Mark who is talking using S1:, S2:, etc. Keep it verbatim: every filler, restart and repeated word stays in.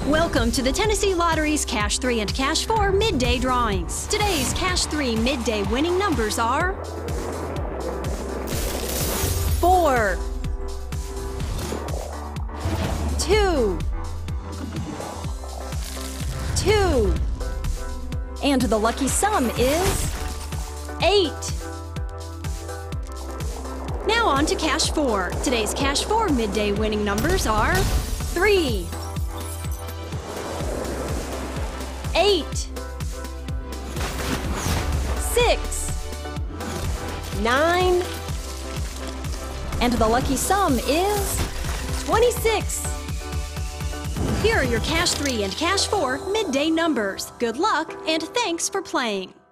S1: Welcome to the Tennessee Lottery's Cash three and Cash four midday drawings. Today's Cash three midday winning numbers are four, two, two, and the lucky sum is eight. Now on to Cash four. Today's Cash four midday winning numbers are three, eight, six, nine, and the lucky sum is twenty-six. Here are your Cash three and Cash four midday numbers. Good luck and thanks for playing.